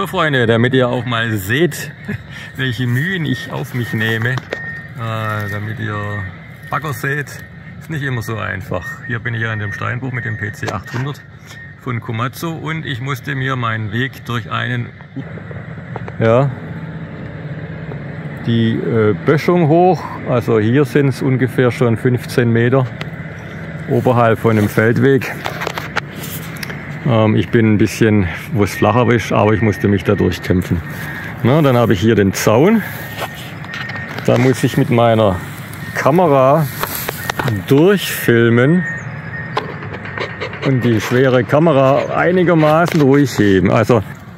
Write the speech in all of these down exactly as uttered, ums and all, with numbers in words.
So Freunde, damit ihr auch mal seht, welche Mühen ich auf mich nehme, äh, damit ihr Bagger seht, ist nicht immer so einfach. Hier bin ich an dem Steinbruch mit dem P C achthundert von Komatsu und ich musste mir meinen Weg durch einen, ja, die äh, Böschung hoch, also hier sind es ungefähr schon fünfzehn Meter oberhalb von dem Feldweg. Ähm, ich bin ein bisschen, wo es flacher ist, aber ich musste mich da durchkämpfen. Na, dann habe ich hier den Zaun. Da muss ich mit meiner Kamera durchfilmen und die schwere Kamera einigermaßen ruhig heben. Also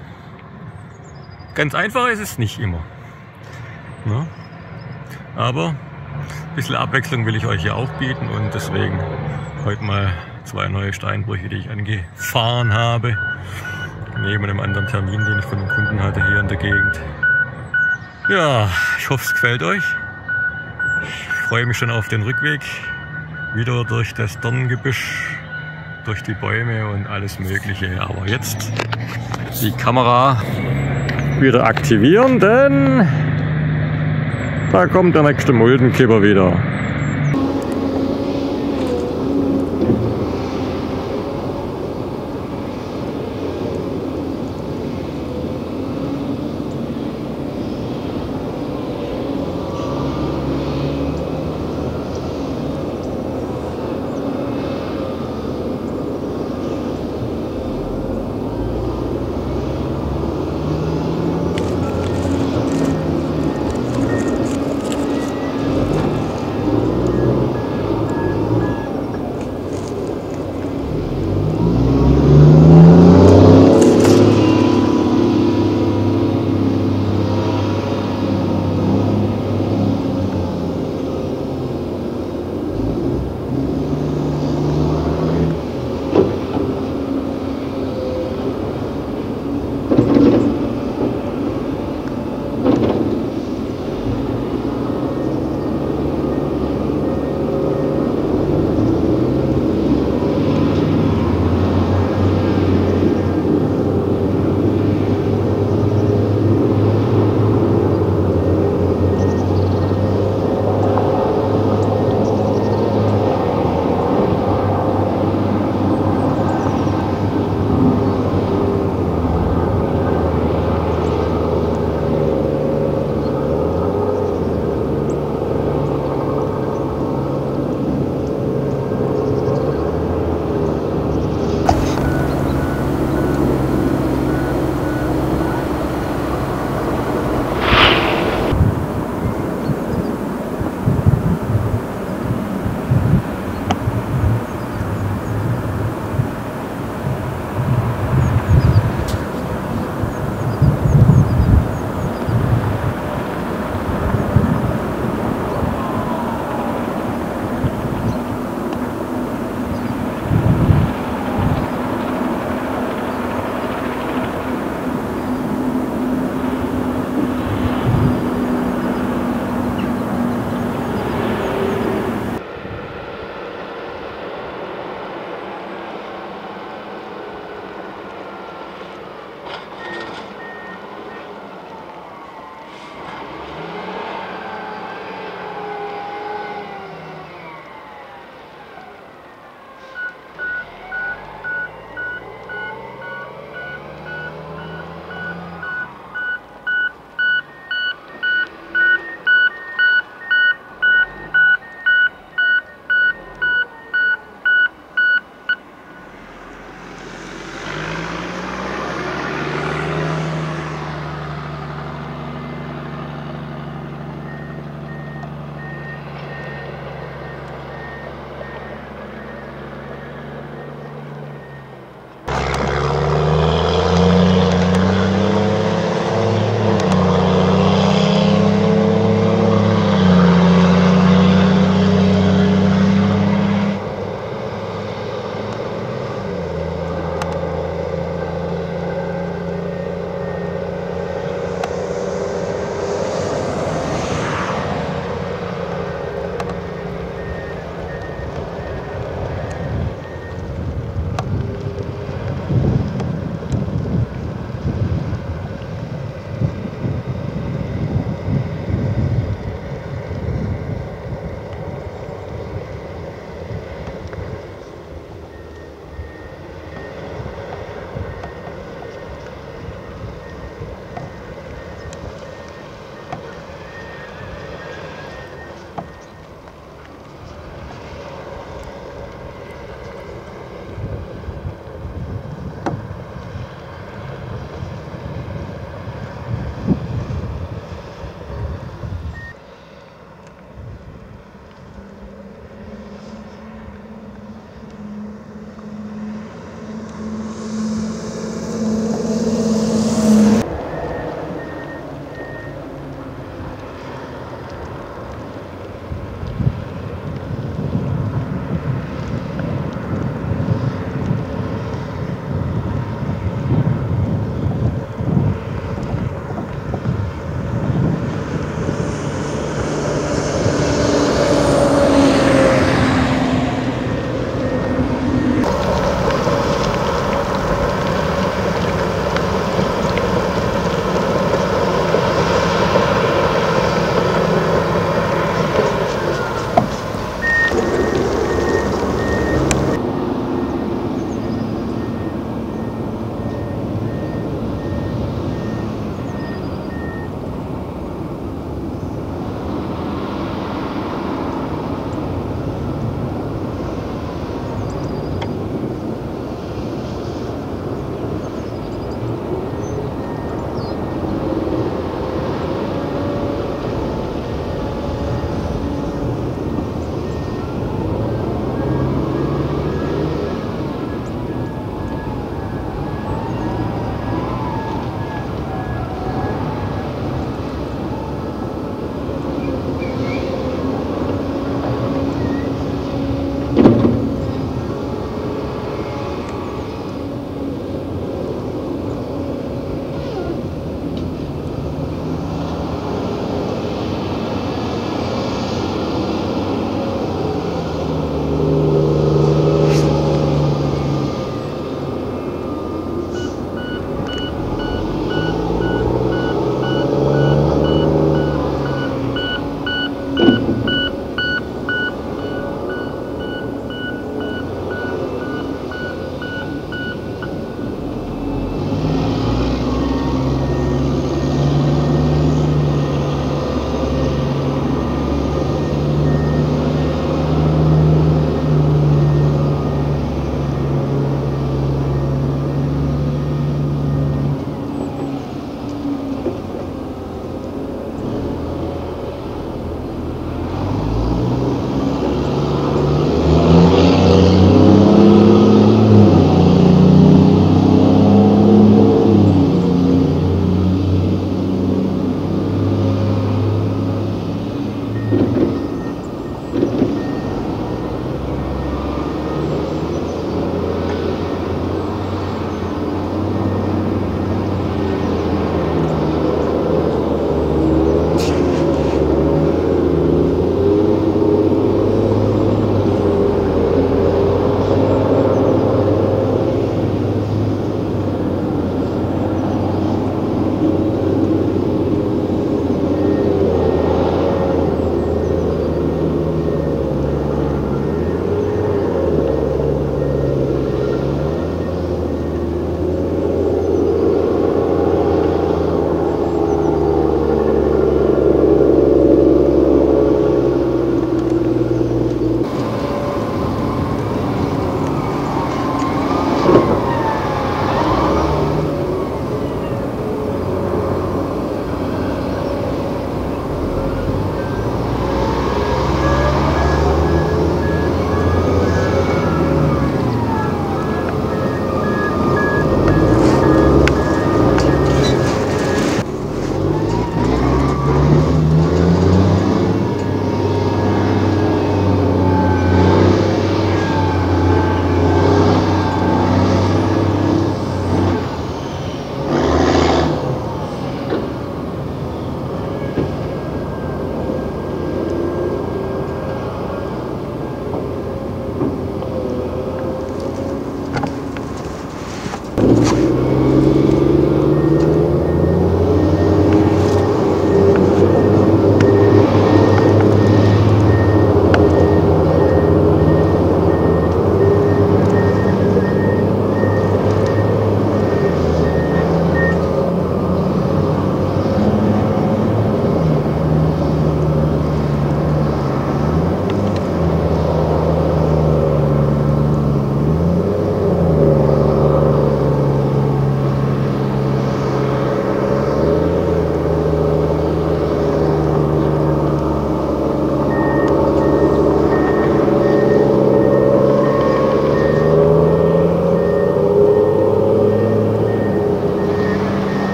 ganz einfach ist es nicht immer. Na? Aber ein bisschen Abwechslung will ich euch hier auch bieten und deswegen heute mal zwei neue Steinbrüche, die ich angefahren habe. Neben einem anderen Termin, den ich von einem Kunden hatte hier in der Gegend. Ja, ich hoffe, es gefällt euch. Ich freue mich schon auf den Rückweg. Wieder durch das Dornengebüsch, durch die Bäume und alles Mögliche. Aber jetzt die Kamera wieder aktivieren, denn da kommt der nächste Muldenkipper wieder.